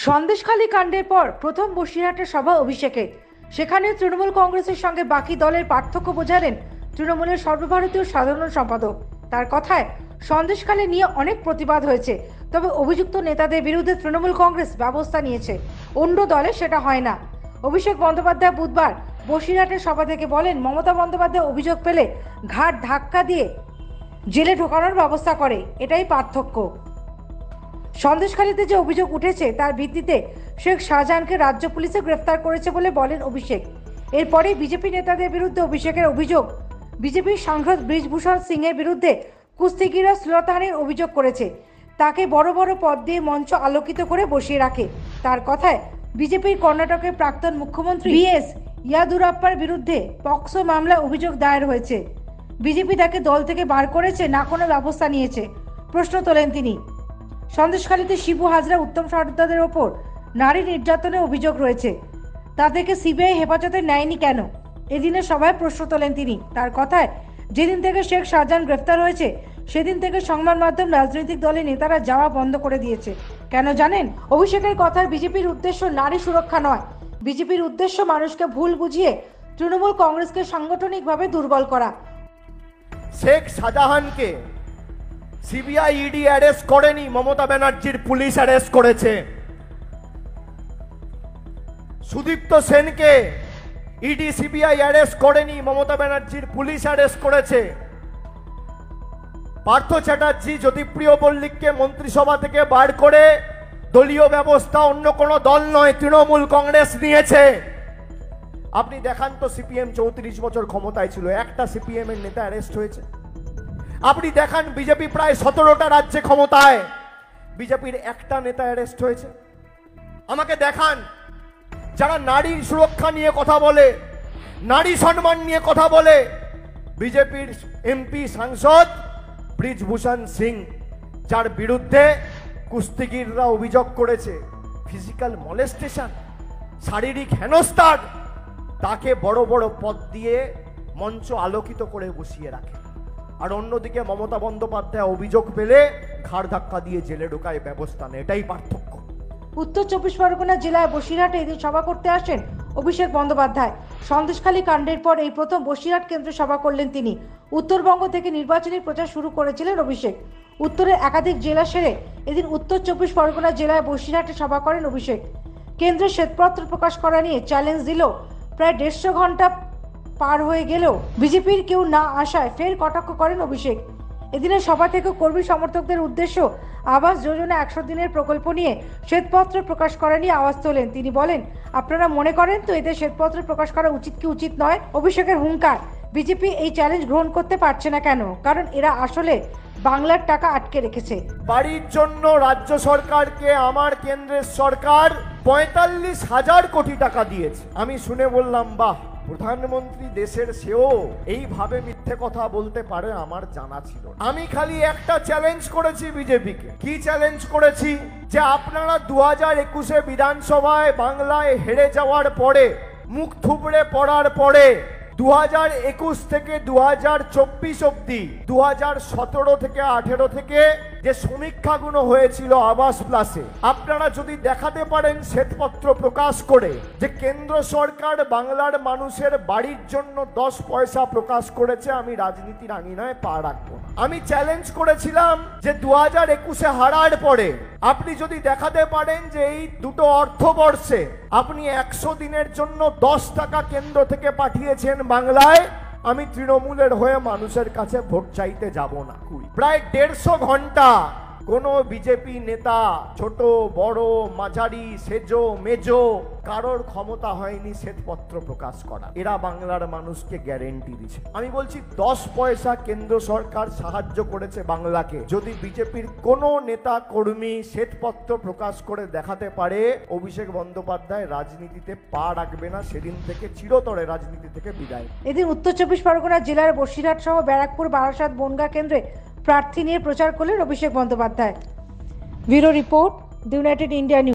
সন্দেশখালী কাণ্ডের পর প্রথম বসিরহাটের সভা অভিষেকে। সেখানে তৃণমূল কংগ্রেসের সঙ্গে বাকি দলের পার্থক্য বোঝালেন তৃণমূলের সর্বভারতীয় সাধারণ সম্পাদক। তার কথায় সন্দেশখালী নিয়ে অনেক প্রতিবাদ হয়েছে, তবে অভিযুক্ত নেতাদের বিরুদ্ধে তৃণমূল কংগ্রেস ব্যবস্থা নিয়েছে, অন্য দলে সেটা হয় না। অভিষেক বন্দ্যোপাধ্যায় বুধবার বসিরহাটের সভা থেকে বলেন, মমতা বন্দ্যোপাধ্যায় অভিযোগ পেলে ঘাট ধাক্কা দিয়ে জেলে ঢোকানোর ব্যবস্থা করে, এটাই পার্থক্য। সন্দেশখালীতে যে অভিযোগ উঠেছে তার ভিত্তিতে শেখ শাহজাহানকে রাজ্য পুলিশে গ্রেফতার করেছে বলে বলেন অভিষেক। এরপরে বিজেপি নেতাদের বিরুদ্ধে অভিষেকের অভিযোগ, বিজেপির সাংসদ ব্রিজভূষণ সিং এর বিরুদ্ধে কুস্তিগিরা শ্লীলতাহানির অভিযোগ করেছে, তাকে বড় বড় পদ দিয়ে মঞ্চ আলোকিত করে বসিয়ে রাখে। তার কথায় বিজেপির কর্ণাটকের প্রাক্তন মুখ্যমন্ত্রী বিএস ইয়াদুরাপ্পার বিরুদ্ধে পক্সো মামলায় অভিযোগ দায়ের হয়েছে। বিজেপি তাকে দল থেকে বার করেছে না কোনো ব্যবস্থা নিয়েছে, প্রশ্ন তোলেন তিনি। সন্দেশখালীতে শিবু হাজরা উত্তম সর্দারদের ওপর নারী নির্যাতনের অভিযোগ রয়েছে, তাদেরকে সিবিআই হেফাজতে নেয়নি কেন, এদিনের সভায় প্রশ্ন তোলেন তিনি। তার কথায় যেদিন থেকে শেখ শাহজাহান গ্রেফতার হয়েছে সেদিন থেকে সংবাদ মাধ্যম রাজনৈতিক দলের নেতারা যাওয়া বন্ধ করে দিয়েছে। কেন জানেন? অভিষেকের কথায় বিজেপির উদ্দেশ্য নারী সুরক্ষা নয়, বিজেপির উদ্দেশ্য মানুষকে ভুল বুঝিয়ে তৃণমূল কংগ্রেসকে সাংগঠনিকভাবে দুর্বল করা। শেখ শাহজাহানকে সিবিআই ইডি অ্যারেস্ট করেনি, মমতা ব্যানার্জির পুলিশ অ্যারেস্ট করেছে। সুদীপ্ত সেনকে ইডি সিবিআই অ্যারেস্ট করেনি, মমতা ব্যানার্জির পুলিশ অ্যারেস্ট করেছে। পার্থ চ্যাটার্জি, জ্যোতিপ্রিয় মল্লিককে মন্ত্রিসভা থেকে বার করে দলীয় ব্যবস্থা অন্য কোনো দল নয় তৃণমূল কংগ্রেস নিয়েছে। আপনি দেখান তো, সিপিএম 34 বছর ক্ষমতায় ছিল, একটা সিপিএম এর নেতা অ্যারেস্ট হয়েছে? আপনি দেখান, বিজেপি প্রায় 17টা রাজ্যে ক্ষমতায়, বিজেপির একটা নেতা অ্যারেস্ট হয়েছে? আমাকে দেখান যারা নারীর সুরক্ষা নিয়ে কথা বলে, নারী সম্মান নিয়ে কথা বলে। বিজেপির এমপি সাংসদ ব্রিজভূষণ সিং, যার বিরুদ্ধে কুস্তিগিররা অভিযোগ করেছে ফিজিক্যাল মলেস্টেশন, শারীরিক হেনস্থার, তাকে বড় বড় পদ দিয়ে মঞ্চ আলোকিত করে বসিয়ে রাখে। আর অন্যদিকে মমতা বন্দ্যোপাধ্যায় অভিযোগ পেলে ঘাড় ধাক্কা দিয়ে জেলে ঢোকায়, ব্যবস্থা নেই। এটাই পার্থক্য। উত্তর 24 পরগনা জেলায় বসিরহাটে এদিন সভা করতে আসেন অভিষেক বন্দ্যোপাধ্যায়। সন্দেশখালী কাণ্ডের পর এই প্রথম বসিরহাট কেন্দ্রে সভা করলেন তিনি। উত্তরবঙ্গ থেকে নির্বাচনী প্রচার শুরু করেছিলেন অভিষেক। উত্তরের একাধিক জেলা সেরে এদিন উত্তর 24 পরগনা জেলায় বসিরহাটে সভা করেন অভিষেক। কেন্দ্রের শ্বেতপত্র প্রকাশ করা নিয়ে চ্যালেঞ্জ দিল, প্রায় 150 ঘন্টা পার হয়ে গেলেও বিজেপির কেউ না আসায় ফের কটাক্ষ করেন অভিষেক। এদিনের সভা থেকে কর্মী সমর্থকদের উদ্দেশ্য আবাস যোজনা 100 দিনের প্রকল্প নিয়ে শ্বেতপত্র প্রকাশ করা নিয়ে আওয়াজ তোলেন। তিনি বলেন, আপনারা মনে করেন তো এদের শ্বেতপত্র প্রকাশ করা উচিত কি উচিত নয়? অভিষেকের হুঙ্কার, বিজেপি এই চ্যালেঞ্জ গ্রহণ করতে পারছে না কেন? কারণ এরা আসলে বাংলার টাকা আটকে রেখেছে। বাড়ির জন্য রাজ্য সরকারকে আমার কেন্দ্রের সরকার 45,000 কোটি টাকা দিয়েছে। আমি শুনে বললাম, বাহ, প্রধানমন্ত্রী দেশের, সেও এইভাবে মিথ্যে কথা বলতে পারে, আমার জানা ছিল। আমি খালি একটা চ্যালেঞ্জ করেছি বিজেপিকে। কি চ্যালেঞ্জ করেছি? যে আপনারা 2021-এ বিধানসভায় বাংলায় হেরে যাওয়ার পরে, মুখ থুবড়ে পড়ার পরে 2021 থেকে 2024 অব্দি, 2017 থেকে 18 থেকে যে সমীক্ষাগুলো হয়েছিল আবাস প্লাসে, আপনারা যদি দেখাতে পারেন শ্বেতপত্র প্রকাশ করে যে কেন্দ্র সরকার বাংলার মানুষের বাড়ির জন্য 10 পয়সা প্রকাশ করেছে, আমি রাজনীতির আঙিনায় পা রাখবো না। আমি চ্যালেঞ্জ করেছিলাম যে 2021-এ হারার পরে আপনি যদি দেখাতে পারেন যে এই দুটো অর্থবর্ষে আপনি 100 দিনের জন্য 10 টাকা কেন্দ্র থেকে পাঠিয়েছেন বাংলায়, আমি তৃণমূলের হয়ে মানুষের কাছে ভোট চাইতে যাব না। প্রায় 150 ঘন্টা কোনো বিজেপি নেতা, ছোট বড় মাঝারি সেজো মেজো, কারোর ক্ষমতা হয়নি শ্বেতপত্র প্রকাশ করা। এরা বাংলার মানুষকে গ্যারেন্টি দিচ্ছে। আমি বলছি 10 পয়সা কেন্দ্র সরকার সাহায্য করেছে বাংলাকে। যদি বিজেপির কোনো নেতা কর্মী শ্বেতপত্র প্রকাশ করে দেখাতে পারে, অভিষেক বন্দ্যোপাধ্যায় রাজনীতিতে পা রাখবে না, সেদিন থেকে চিরতরে রাজনীতি থেকে বিদায়। এদিন উত্তর 24 পরগনা জেলার বসিরহাট সহ ব্যারাকপুর, বারাসাত, বনগাঁ কেন্দ্রে প্রার্থী নিয়ে প্রচার করলেন Abhishek Bandyopadhyay. Bureau report, the United India news.